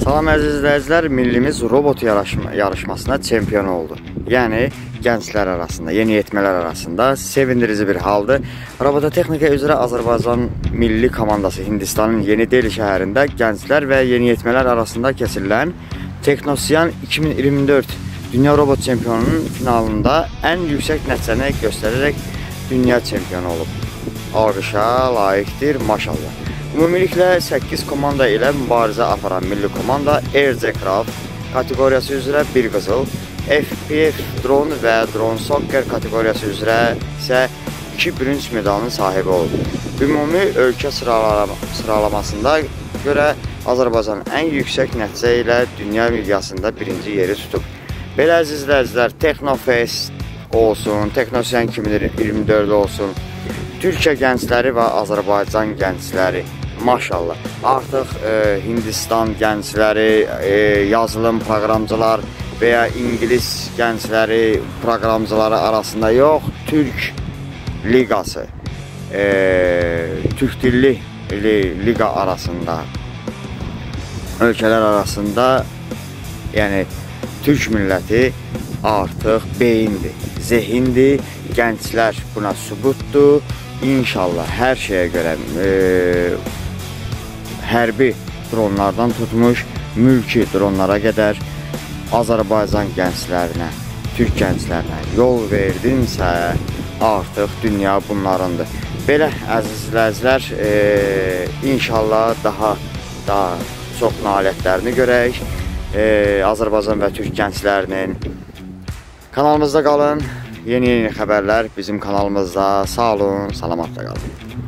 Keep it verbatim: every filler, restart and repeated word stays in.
Salam əziz izləyicilər, millimiz robot yarışma, yarışmasına çempion oldu. Yəni gənclər arasında, yeniyetmələr arasında sevindirici bir haldır. Robototexnika üzrə Azərbaycan milli komandası Hindistanın Yeni Deli şəhərində gənclər və yeniyetmələr arasında keçirilən Teknosyan iki min iyirmi dörd Dünya Robot Çempionunun finalında ən yüksək nəticəni göstərərək dünya çempionu olub. Alqışa layiqdir, maşallah. Ümumiliklə səkkiz komanda ilə mübarizə aparan milli komanda Aircraft kateqoriyası üzrə bir qızıl, F P F drone və drone soccer kateqoriyası üzrə isə iki bürünc medalının sahibi oldu. Ümumi ölkə sıralamasında görə Azərbaycan ən yüksək nəticə ilə dünya miqyasında birinci yeri tutub. Belə əziz izləyicilər, Teknofest olsun, Teknosyan iki min iyirmi dörd olsun, Türkiyə gəncləri və Azərbaycan gəncləri, maşallah, artıq e, Hindistan gəncləri, e, yazılım proqramcılar və ya İngilis gəncləri, proqramcıları arasında yox, Türk liqası, e, Türk dilli liqa arasında, ölkələr arasında, yəni Türk milləti artıq beyindir, zehindir, gənclər buna sübutdur. İnşallah hər şeyə görə e, hərbi dronlardan tutmuş, mülki dronlara qədər Azərbaycan gənclərinə, Türk gənclərinə yol verdinsə, artıq dünya bunlarındır. Belə əziz izləyicilər, e, inşallah daha daha çox nailiyyətlərini görək. E, Azərbaycan və Türk gənclərinin kanalımızda qalın. Yeni-yeni xəbərlər bizim kanalımızda. Sağ olun, salamatla qalın.